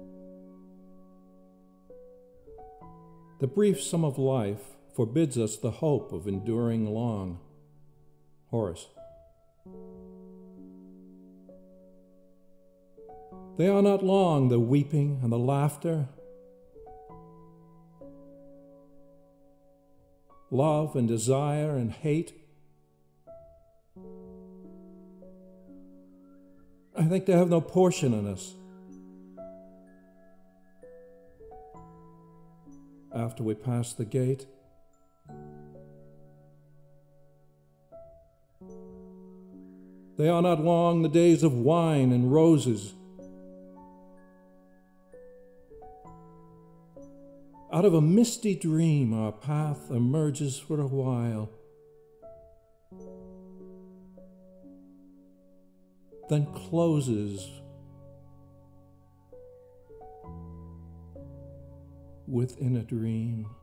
The brief sum of life forbids us the hope of enduring long. Horace. They are not long, the weeping and the laughter, love and desire and hate. I think they have no portion in us. After we pass the gate, they are not long, the days of wine and roses. Out of a misty dream, our path emerges for a while, then closes within a dream.